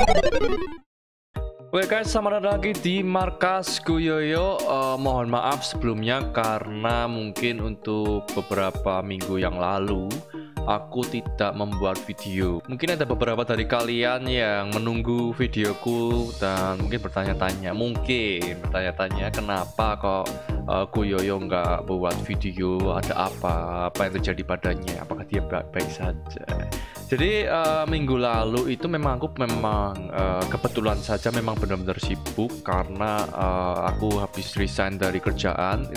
Oke guys, selamat datang lagi di Markasku Yoyo. Mohon maaf sebelumnya karena mungkin untuk beberapa minggu yang lalu aku tidak membuat video. Mungkin ada beberapa dari kalian yang menunggu videoku dan mungkin bertanya-tanya, kenapa kok Yoyo nggak buat video, ada apa yang terjadi padanya, apakah dia baik-baik saja. Jadi minggu lalu itu memang kebetulan saja memang benar-benar sibuk karena aku habis resign dari kerjaan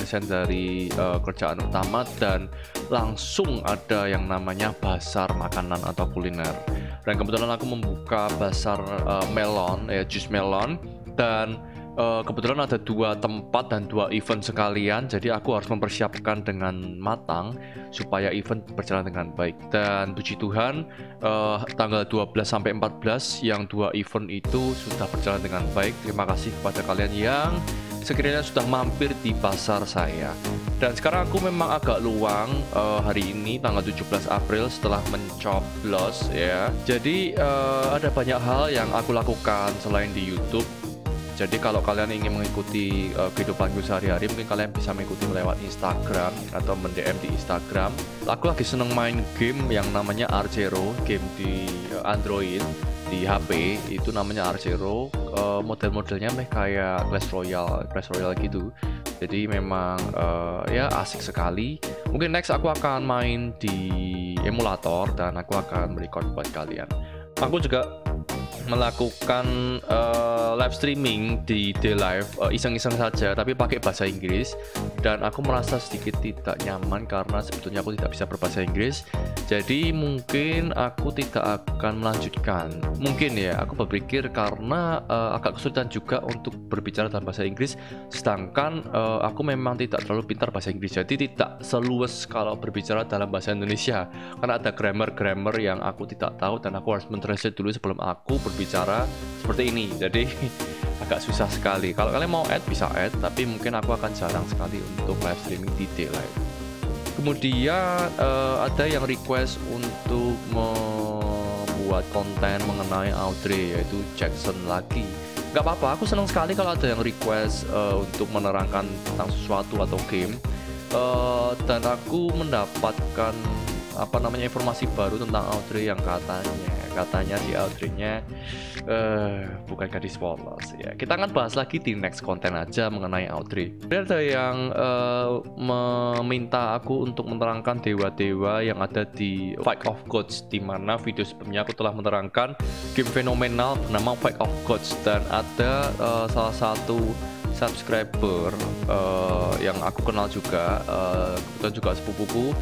utama dan langsung ada yang namanya bazar makanan atau kuliner. Dan kebetulan aku membuka bazar melon, jus melon, dan kebetulan ada 2 tempat dan 2 event sekalian, jadi aku harus mempersiapkan dengan matang supaya event berjalan dengan baik. Dan puji Tuhan tanggal 12 sampai 14 yang 2 event itu sudah berjalan dengan baik. Terima kasih kepada kalian yang sekiranya sudah mampir di pasar saya. Dan sekarang aku memang agak luang hari ini tanggal 17 April setelah mencoblos ya. Jadi ada banyak hal yang aku lakukan selain di YouTube. Jadi kalau kalian ingin mengikuti kehidupanku sehari-hari, mungkin kalian bisa mengikuti lewat Instagram atau mendm di Instagram. Aku lagi seneng main game yang namanya R0, game di Android, di HP itu namanya R0. Model-modelnya kayak Clash Royale gitu. Jadi memang ya asik sekali. Mungkin next aku akan main di emulator dan aku akan merecord buat kalian. Aku juga melakukan live streaming di DLive iseng-iseng saja tapi pakai bahasa Inggris, dan aku merasa sedikit tidak nyaman karena sebetulnya aku tidak bisa berbahasa Inggris. Jadi mungkin aku tidak akan melanjutkan. Mungkin ya, aku berpikir karena agak kesulitan juga untuk berbicara dalam bahasa Inggris, sedangkan aku memang tidak terlalu pintar bahasa Inggris, jadi tidak seluas kalau berbicara dalam bahasa Indonesia karena ada grammar yang aku tidak tahu dan aku harus mentranslate dulu sebelum aku berbicara seperti ini. Jadi agak susah sekali. Kalau kalian mau add bisa add, tapi mungkin aku akan jarang sekali untuk live streaming di DLive. Kemudian ada yang request untuk membuat konten mengenai Audrey, yaitu Jackson lagi. Gak apa-apa, aku senang sekali kalau ada yang request untuk menerangkan tentang sesuatu atau game. Dan aku mendapatkan informasi baru tentang Audrey yang katanya si Audrey-nya bukan gadis polos ya. Kita akan bahas lagi di next konten aja mengenai Audrey. Ada yang meminta aku untuk menerangkan dewa-dewa yang ada di Fight of Gods, di mana video sebelumnya aku telah menerangkan game fenomenal bernama Fight of Gods, dan ada salah satu subscriber yang aku kenal juga, kebetulan juga sepupuku,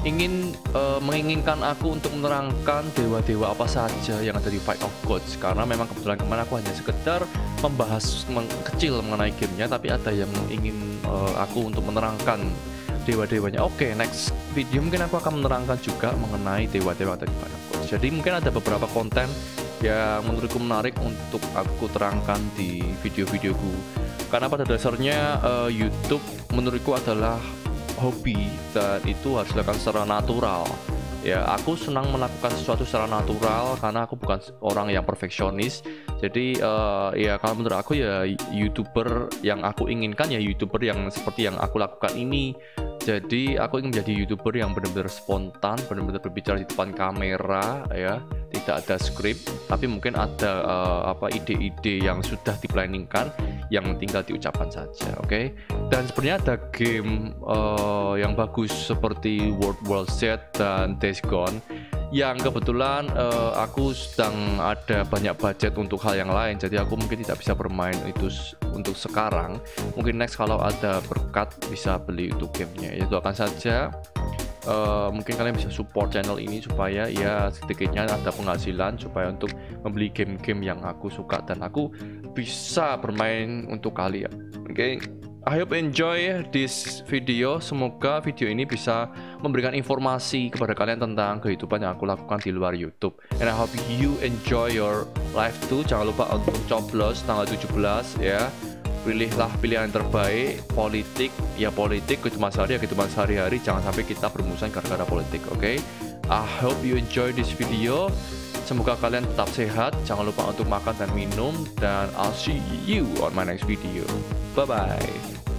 menginginkan aku untuk menerangkan dewa-dewa apa saja yang ada di Fight of Gods, karena memang kebetulan kemarin aku hanya sekedar membahas kecil mengenai gamenya, tapi ada yang ingin aku untuk menerangkan dewa-dewanya. Oke, next video mungkin aku akan menerangkan juga mengenai dewa-dewa yang ada di Fight of Gods. Jadi mungkin ada beberapa konten yang menurutku menarik untuk aku terangkan di video-videoku, karena pada dasarnya YouTube menurutku adalah hobi dan itu harus dilakukan secara natural ya. Aku senang melakukan sesuatu secara natural karena aku bukan orang yang perfeksionis. Jadi ya kalau menurut aku ya YouTuber yang aku inginkan ya YouTuber yang seperti yang aku lakukan ini. Jadi aku ingin menjadi YouTuber yang benar-benar spontan, benar-benar berbicara di depan kamera ya, tidak ada skrip, tapi mungkin ada ide-ide yang sudah diplanningkan yang tinggal diucapkan saja. Oke. Dan sebenarnya ada game yang bagus seperti World War Z dan Days Gone yang kebetulan aku sedang ada banyak budget untuk hal yang lain, jadi aku mungkin tidak bisa bermain itu untuk sekarang. Mungkin next kalau ada berkat bisa beli untuk gamenya. Ya doakan saja mungkin kalian bisa support channel ini supaya ya sedikitnya ada penghasilan supaya untuk membeli game-game yang aku suka dan aku bisa bermain untuk kalian. Oke. I hope enjoy this video. Semoga video ini bisa memberikan informasi kepada kalian tentang kehidupan yang aku lakukan di luar YouTube. And I hope you enjoy your life too. Jangan lupa untuk coblos tanggal 17 ya. Pilihlah pilihan terbaik. Politik ya politik, kehidupan sehari-hari jangan sampai kita bermusuhan gara-gara politik. Oke. I hope you enjoy this video. Semoga kalian tetap sehat, jangan lupa untuk makan dan minum, dan I'll see you on my next video. Bye bye.